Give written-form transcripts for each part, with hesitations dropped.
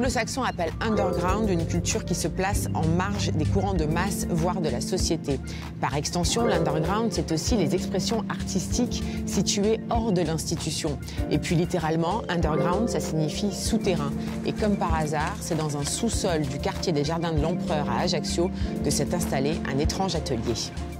anglo-saxons appellent underground une culture qui se place en marge des courants de masse, voire de la société. Par extension, l'underground, c'est aussi les expressions artistiques situées hors de l'institution. Et puis littéralement, underground, ça signifie souterrain. Et comme par hasard, c'est dans un sous-sol du quartier des Jardins de l'Empereur à Ajaccio que s'est installé un étrange atelier.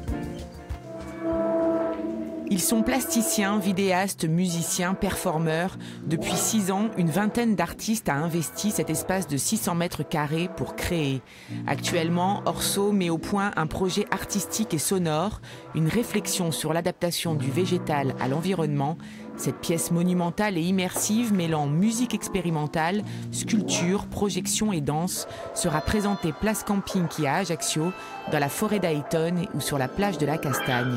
Ils sont plasticiens, vidéastes, musiciens, performeurs. Depuis 6 ans, une vingtaine d'artistes a investi cet espace de 600 mètres carrés pour créer. Actuellement, Orso met au point un projet artistique et sonore, une réflexion sur l'adaptation du végétal à l'environnement. Cette pièce monumentale et immersive mêlant musique expérimentale, sculpture, projection et danse sera présentée place Camping qui à Ajaccio, dans la forêt d'Ayton ou sur la plage de la Castagne.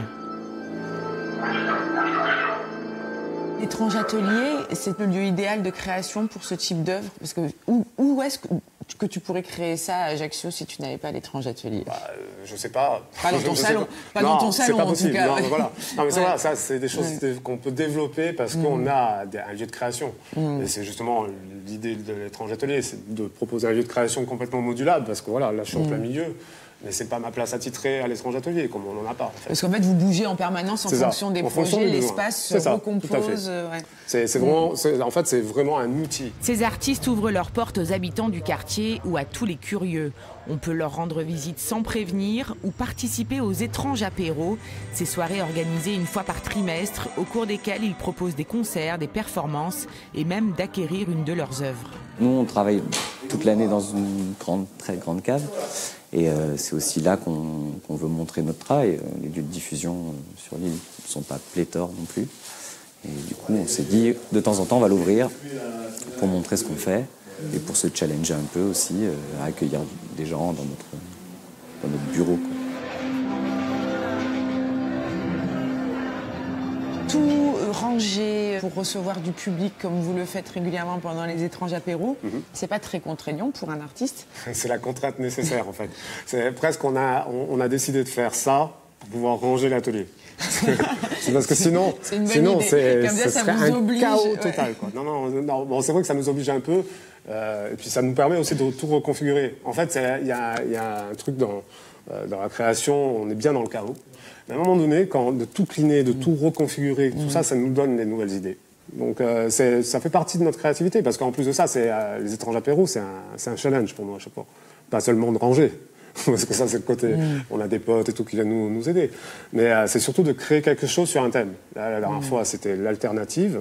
Étrange Atelier, c'est le lieu idéal de création pour ce type d'œuvre. Parce que où est-ce que tu pourrais créer ça à Ajaccio si tu n'avais pas l'Étrange Atelier? Je sais pas. Pas dans ton salon. Pas dans ton salon, en tout cas. Non, voilà. Non, mais voilà, ça, c'est des choses qu'on peut développer parce qu'on a un lieu de création. Et c'est justement l'idée de l'Étrange Atelier, c'est de proposer un lieu de création complètement modulable parce que voilà, là, je suis en plein milieu. Mais c'est pas ma place attitrée à l'Étrange Atelier, comme on n'en a pas. En fait. Parce qu'en fait, vous bougez en permanence en fonction des projets, l'espace se recompose. C'est vraiment, en fait, c'est vraiment un outil. Ces artistes ouvrent leurs portes aux habitants du quartier ou à tous les curieux. On peut leur rendre visite sans prévenir ou participer aux étranges apéros, ces soirées organisées une fois par trimestre, au cours desquelles ils proposent des concerts, des performances et même d'acquérir une de leurs œuvres. Nous, on travaille toute l'année dans une très grande cave. Et c'est aussi là qu'on veut montrer notre travail. Les lieux de diffusion sur l'île ne sont pas pléthores non plus. Et du coup, on s'est dit, de temps en temps, on va l'ouvrir pour montrer ce qu'on fait et pour se challenger un peu aussi, à accueillir des gens dans notre bureau, quoi. Tout rangé pour recevoir du public comme vous le faites régulièrement pendant les étranges apéros, c'est pas très contraignant pour un artiste? C'est la contrainte nécessaire en fait. C'est presque on a décidé de faire ça pour pouvoir ranger l'atelier. C'est parce que sinon ce serait un chaos total. Quoi. Non, bon, c'est vrai que ça nous oblige un peu et puis ça nous permet aussi de tout reconfigurer. En fait, il y a un truc dans la création, on est bien dans le chaos. Mais à un moment donné, de tout cliner, de tout reconfigurer, tout ça, ça nous donne des nouvelles idées. Donc ça fait partie de notre créativité, parce qu'en plus de ça, les étranges apéros, c'est un challenge pour nous à chaque fois. Pas seulement de ranger, parce que ça c'est le côté, on a des potes et tout qui viennent nous aider. Mais c'est surtout de créer quelque chose sur un thème. La dernière fois, c'était l'alternative.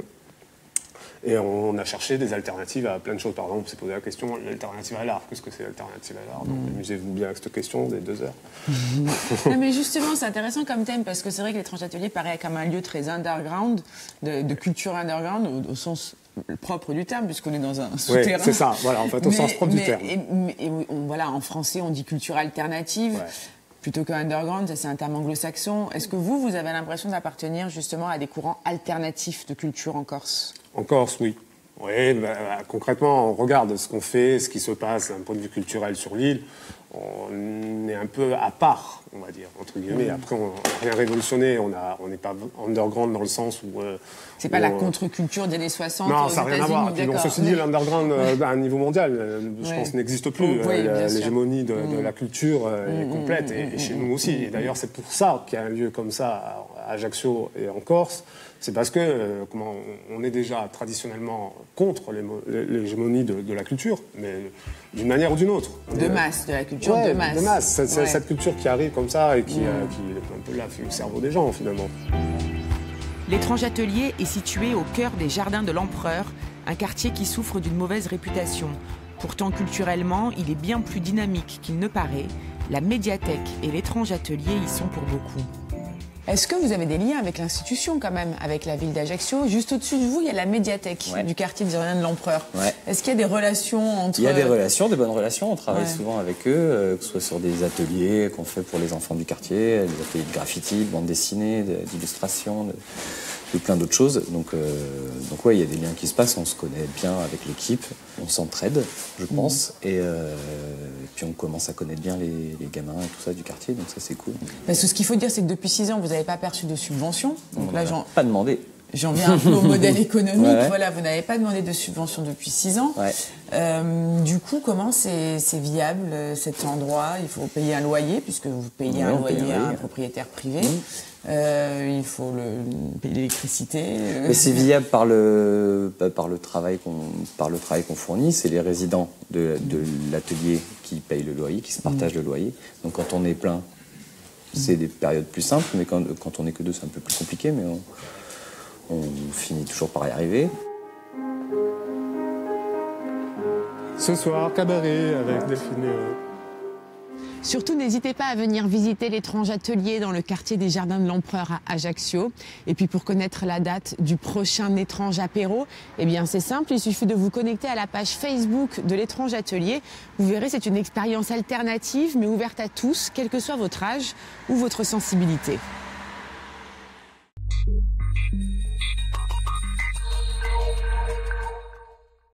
Et on a cherché des alternatives à plein de choses. Par exemple, on s'est posé la question, l'alternative à l'art. Qu'est-ce que c'est l'alternative à l'art? Donc, amusez-vous bien avec cette question, des 2 heures. Non, mais justement, c'est intéressant comme thème, parce que c'est vrai que l'Étrange Atelier paraît comme un lieu très underground, de culture underground, au sens propre du terme, puisqu'on est dans un souterrain. Oui, c'est ça, voilà, en fait, au sens propre du terme. Voilà, en français, on dit culture alternative. Ouais. Plutôt que underground, c'est un terme anglo-saxon. Est-ce que vous avez l'impression d'appartenir justement à des courants alternatifs de culture en Corse? En Corse, oui. Oui, concrètement, on regarde ce qu'on fait, ce qui se passe d'un point de vue culturel sur l'île. On est un peu à part, on va dire, entre guillemets. Après, on n'a rien révolutionné, on n'est pas underground dans le sens où... c'est pas la contre-culture des années 60 non, ça n'a rien à voir. Ceci dit, l'underground à un niveau mondial, je pense, n'existe plus. L'hégémonie de la culture est complète, et chez nous aussi. Et d'ailleurs, c'est pour ça qu'il y a un lieu comme ça à Ajaccio et en Corse. C'est parce que on est déjà traditionnellement contre l'hégémonie de la culture, mais d'une manière ou d'une autre. De masse, de la culture de masse. De masse. C'est cette culture qui arrive comme ça et qui un peu là fait le cerveau des gens, finalement. L'Étrange Atelier est situé au cœur des Jardins de l'Empereur, un quartier qui souffre d'une mauvaise réputation. Pourtant, culturellement, il est bien plus dynamique qu'il ne paraît. La médiathèque et l'Étrange Atelier y sont pour beaucoup. Est-ce que vous avez des liens avec l'institution quand même, avec la ville d'Ajaccio? Juste au-dessus de vous, il y a la médiathèque du quartier des Jardins de l'Empereur. Ouais. Est-ce qu'il y a des relations entre... Il y a des relations, des bonnes relations. On travaille souvent avec eux, que ce soit sur des ateliers qu'on fait pour les enfants du quartier, des ateliers de graffiti, de bande dessinée, d'illustration, de plein d'autres choses. Donc ouais, il y a des liens qui se passent, on se connaît bien avec l'équipe, on s'entraide, je pense, et puis on commence à connaître bien les gamins et tout ça du quartier, donc ça c'est cool. Parce que ce qu'il faut dire, c'est que depuis 6 ans, vous n'avez pas perçu de subvention. Donc on n'a pas demandé. J'en viens un peu au modèle économique. Voilà, vous n'avez pas demandé de subvention depuis 6 ans. Du coup, comment c'est viable cet endroit? Il faut payer un loyer, puisque vous payez un loyer à un propriétaire privé. Il faut payer l'électricité. Mais c'est viable par le travail qu'on fournit. C'est les résidents de l'atelier qui payent le loyer, qui se partagent le loyer. Donc quand on est plein, c'est des périodes plus simples, mais quand on n'est que deux, c'est un peu plus compliqué, mais on finit toujours par y arriver. Ce soir, cabaret avec Delphine. Surtout, n'hésitez pas à venir visiter l'étrange atelier dans le quartier des Jardins de l'Empereur à Ajaccio. Et puis pour connaître la date du prochain étrange apéro, eh bien c'est simple, il suffit de vous connecter à la page Facebook de l'étrange atelier. Vous verrez, c'est une expérience alternative mais ouverte à tous, quel que soit votre âge ou votre sensibilité.